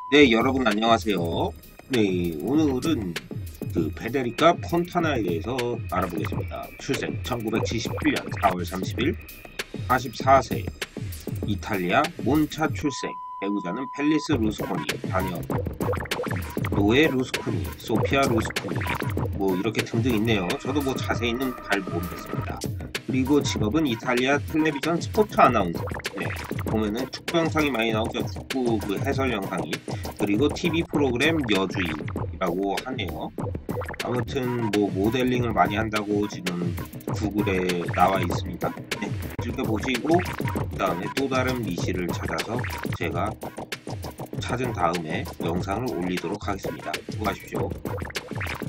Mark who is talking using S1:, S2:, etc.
S1: 네, 여러분 안녕하세요. 네, 오늘은 그 페데리카 폰타나에 대해서 알아보겠습니다. 출생 1977년 4월 30일, 44세, 이탈리아 몬차 출생, 배우자는 펠리스 루스코니, 자녀 노에 루스코니, 소피아 루스코니, 뭐 이렇게 등등 있네요. 저도 뭐 자세히는 잘 모르겠습니다. 그리고 직업은 이탈리아 텔레비전 스포츠 아나운서. 네, 보면은 축구 영상이 많이 나오죠. 축구 그 해설 영상이. 그리고 TV 프로그램 여주인이라고 하네요. 아무튼 뭐 모델링을 많이 한다고 지금 구글에 나와 있습니다. 네, 즐겨보시고 그 다음에 또 다른 미시를 찾아서 제가 찾은 다음에 영상을 올리도록 하겠습니다. 수고하십시오.